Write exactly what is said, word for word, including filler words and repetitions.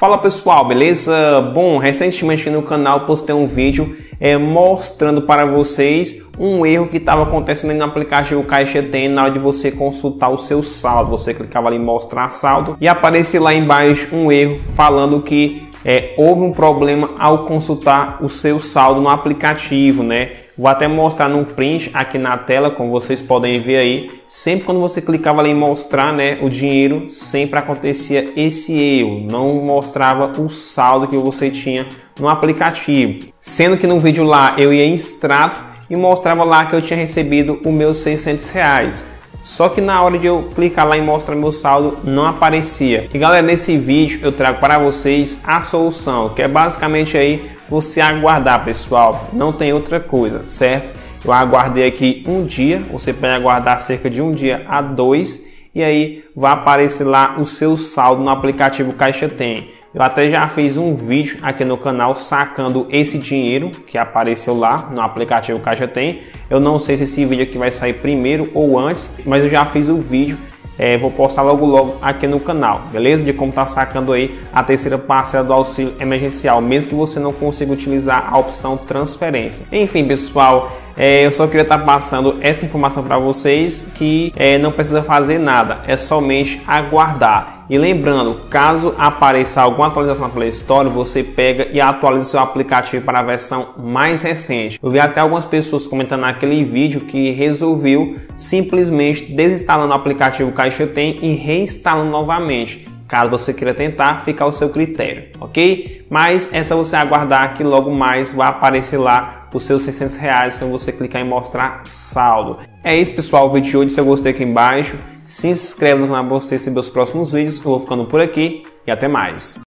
Fala pessoal, beleza? Bom, recentemente aqui no canal postei um vídeo é, mostrando para vocês um erro que estava acontecendo no aplicativo Caixa Tem na hora de você consultar o seu saldo. Você clicava ali em mostrar saldo e aparecia lá embaixo um erro falando que é, houve um problema ao consultar o seu saldo no aplicativo, né? Vou até mostrar num print aqui na tela, como vocês podem ver aí. Sempre quando você clicava ali em mostrar, né, o dinheiro, sempre acontecia esse erro. Não mostrava o saldo que você tinha no aplicativo. Sendo que no vídeo lá eu ia em extrato e mostrava lá que eu tinha recebido os meus seiscentos reais. Só que na hora de eu clicar lá em mostrar meu saldo, não aparecia. E galera, nesse vídeo eu trago para vocês a solução, que é basicamente aí você aguardar, pessoal. Não tem outra coisa, certo? Eu aguardei aqui um dia, você pode aguardar cerca de um dia a dois, e aí vai aparecer lá o seu saldo no aplicativo Caixa Tem. Eu até já fiz um vídeo aqui no canal sacando esse dinheiro que apareceu lá no aplicativo Caixa Tem. Eu não sei se esse vídeo aqui vai sair primeiro ou antes, mas eu já fiz o vídeo. É, vou postar logo logo aqui no canal, beleza? De como tá sacando aí a terceira parcela do auxílio emergencial, mesmo que você não consiga utilizar a opção transferência. Enfim, pessoal, é, eu só queria estar tá passando essa informação para vocês que é, não precisa fazer nada, é somente aguardar. E lembrando, caso apareça alguma atualização na Play Store, você pega e atualiza seu aplicativo para a versão mais recente. Eu vi até algumas pessoas comentando naquele vídeo que resolveu simplesmente desinstalando o aplicativo Caixa Tem e reinstalando novamente. Caso você queira tentar, fica ao seu critério, ok? Mas é só você aguardar que logo mais vai aparecer lá os seus seiscentos reais quando você clicar em mostrar saldo. É isso, pessoal, o vídeo de hoje. Se eu gostei, aqui embaixo se inscreve no canal para você receber os próximos vídeos. Eu vou ficando por aqui e até mais.